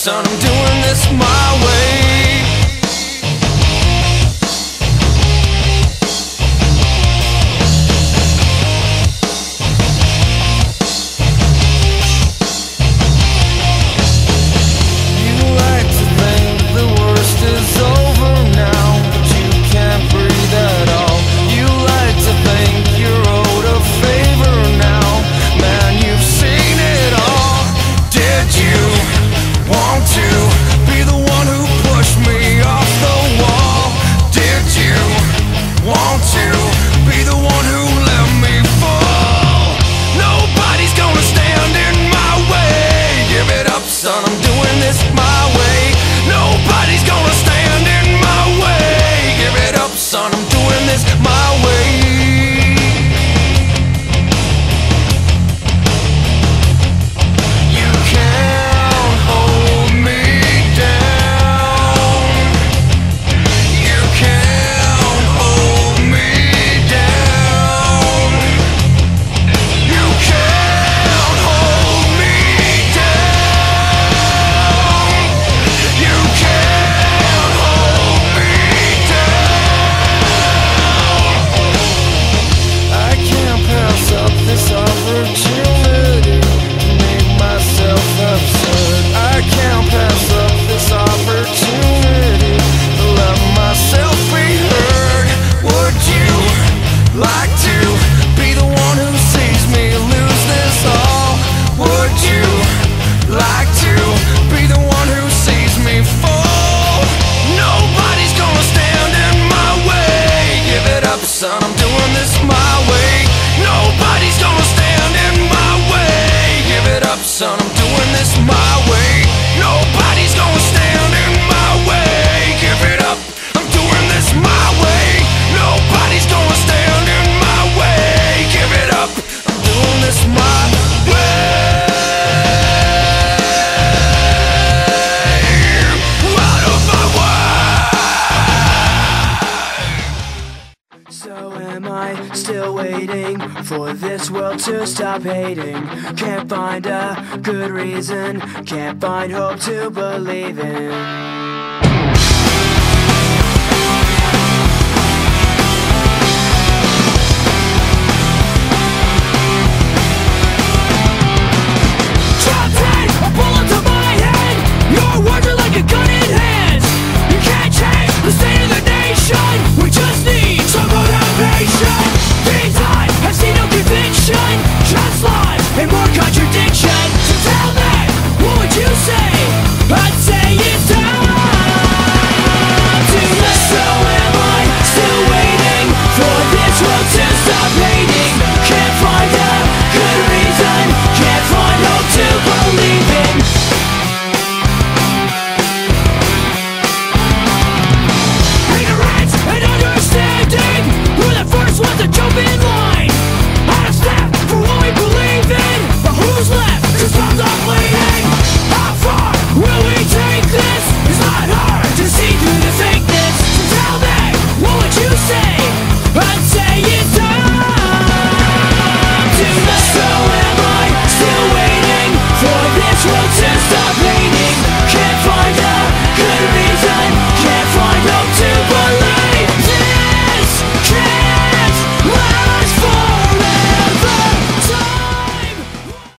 son, I'm doing this my way. Son, I'm doing this my way. Nobody's gonna stand in my way. Give it up, son, I'm doing this my way. You can't hold me down. You can't hold me down. You can't hold me down. You can't hold me down. I can't pass up this opportunity to make myself absurd. I can't pass up this opportunity to let myself be heard. Would you like to be the one who sees me lose this all? Would you like to be the one who sees me fall? Nobody's gonna stand in my way. Give it up, son, I'm doing this my way. Nobody's gonna stand in my way. Give it up, son, I'm doing this my way. Nobody's gonna stand in my way. Give it up, I'm doing this my way. Nobody's gonna stand in my way. Give it up, I'm doing this my way. Out of my way. So am I still waiting for this world to stop hating? Can't find a good reason, can't find hope to believe in.